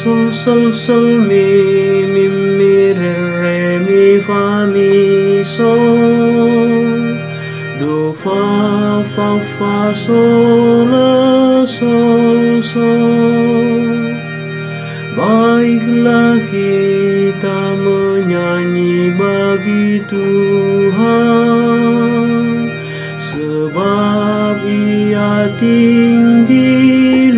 sol sol sol mi re mi fa mi sol, do fa fa sol la sol sol. Baiklah kita menyanyi bagi Tuhan, sebab Ia tinggi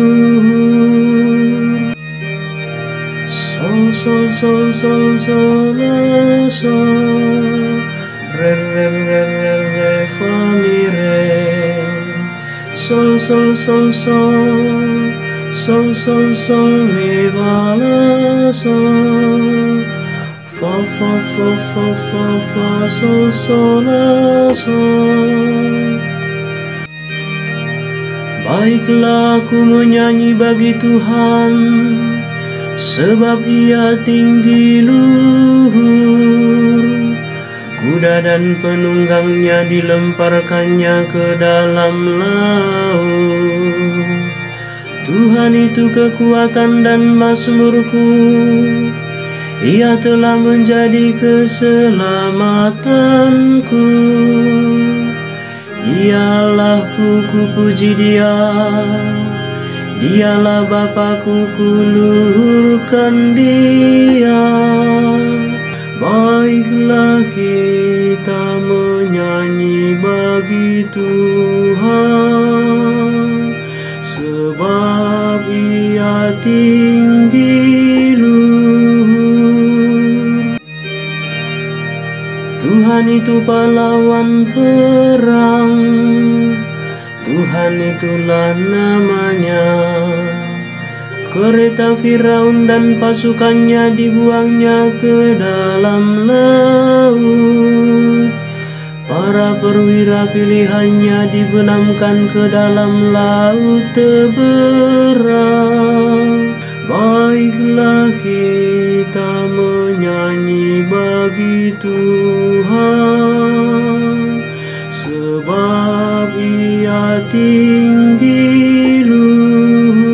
luhur. Sol sol sol sol sol la sol, re re re re re fa mi re, sol sol sol sol, sol sol sol mi fa la sol, fa fa fa fa fa fa sol sol la sol. Baiklah aku menyanyi bagi Tuhan, sebab Ia tinggi luhur. Kuda dan penunggangnya dilemparkannya ke dalam laut. Tuhan itu kekuatan dan mazmurku, Ia telah menjadi keselamatanku. Dialah ku puji Dia, Dialah Bapa-Ku, kuluhurkan Dia. Baiklah kita menyanyi bagi Tuhan, sebab Ia tinggi luhur. Tuhan itu pahlawan perang, Tuhan itulah namanya. Kereta Firaun dan pasukannya dibuangnya ke dalam laut. Para perwira pilihannya dibenamkan ke dalam laut teberang. Baiklah kita menyanyi bagi Tuhan, sebab Ia tinggi luhur.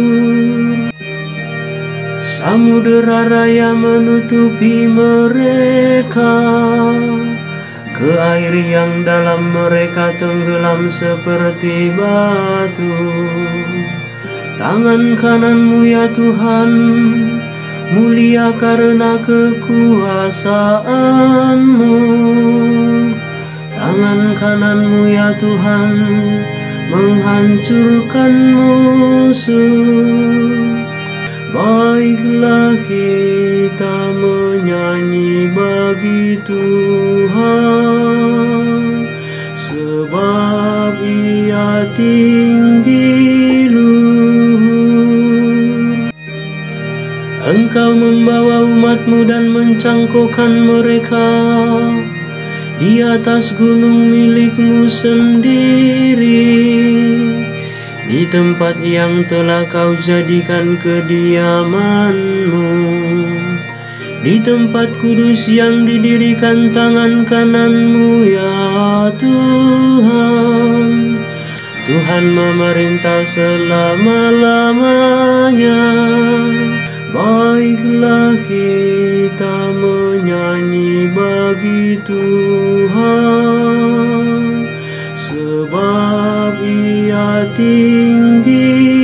Samudera raya menutupi mereka, ke air yang dalam mereka tenggelam seperti batu. Tangan kanan-Mu ya Tuhan, mulia karena kekuasaan-Mu. Tangan kanan-Mu ya Tuhan, menghancurkan musuh. Baiklah kita menyanyi bagi Tuhan, sebab Ia tinggi luhur. Engkau membawa umat-Mu dan mencangkokkan mereka di atas gunung milik-Mu sendiri, di tempat yang telah Kau jadikan kediaman-Mu, di tempat kudus yang didirikan tangan kanan-Mu ya Tuhan. Tuhan memerintah selama-lamanya. Baiklah kita menyanyi bagi Tuhan, sebab Ia tinggi